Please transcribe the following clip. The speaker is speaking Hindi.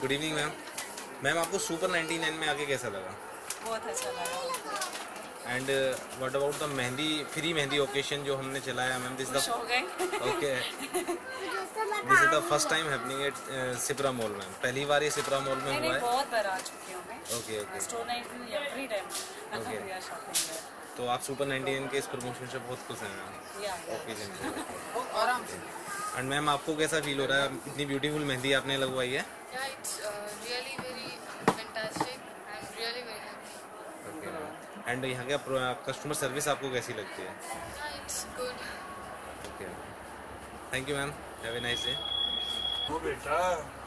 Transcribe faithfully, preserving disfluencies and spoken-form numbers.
Good evening ma'am. मैम आपको सुपर नाइन्टी नाइन में आके कैसा लगा? बहुत अच्छा लगा। And what about the mehndi free mehndi occasion जो हमने चलाया मैम? दिस द हो गए okay, this is the first time happening at Sipra mall ma'am. पहली बार ये सिप्रा मॉल में हुआ है? बहुत बार आ चुकी हूँ मैं। Okay okay store night every time okay. Shopping है। तो आप सुपर नाइन्टी नाइन के इस प्रमोशन से बहुत खुश हैं मैम? ओकेजन से आराम से। एंड मैम आपको कैसा फील हो रहा है? इतनी ब्यूटीफुल मेहंदी आपने लगवाई है। Yeah, it's uh, really very fantastic. I'm really very happy. Okay. And यहाँ का कस्टमर सर्विस आपको कैसी लगती है? Yeah, it's good. Okay, thank you ma'am, have a nice day. वो बेटा